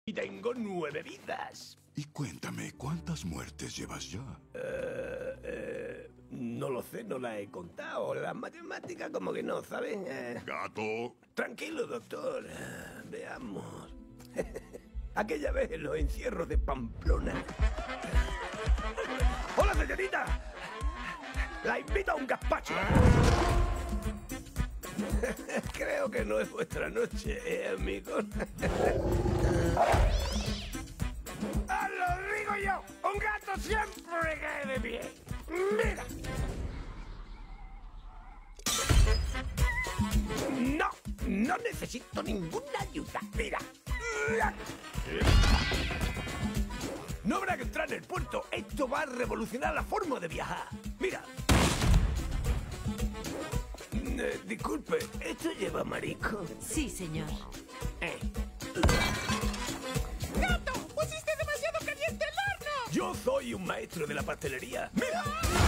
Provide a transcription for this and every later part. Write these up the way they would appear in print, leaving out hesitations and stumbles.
Y tengo 9 vidas. Y cuéntame, ¿cuántas muertes llevas ya? No lo sé, no la he contado. Las matemáticas como que no, ¿saben? ¡Gato! Tranquilo, doctor. Veamos. Aquella vez en los encierros de Pamplona. ¡Hola, señorita! La invito a un gazpacho. Creo que no es vuestra noche, amigos. ¡Lo digo yo! ¡Un gato siempre cae de pie! ¡Mira! No necesito ninguna ayuda. Mira. No habrá que entrar en el puerto. Esto va a revolucionar la forma de viajar. Mira. Disculpe, ¿esto lleva marisco? Sí, señor. ¡Gato! ¡Pusiste demasiado caliente el horno! Yo soy un maestro de la pastelería. ¡Mira!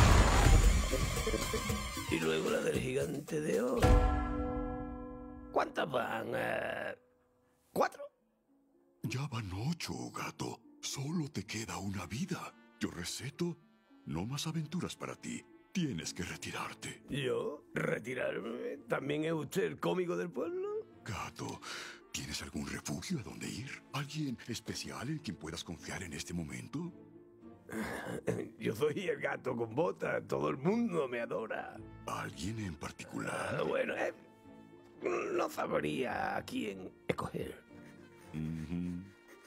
Y luego la del gigante de oro. ¿Cuántas van? ¿4? Ya van 8, gato. Solo te queda una vida. Yo receto. No más aventuras para ti. Tienes que retirarte. ¿Yo? ¿Retirarme? ¿También es usted el cómico del pueblo? Gato, ¿tienes algún refugio a donde ir? ¿Alguien especial en quien puedas confiar en este momento? Yo soy el gato con botas. Todo el mundo me adora. ¿Alguien en particular? Bueno, no sabría a quién escoger. Ujú.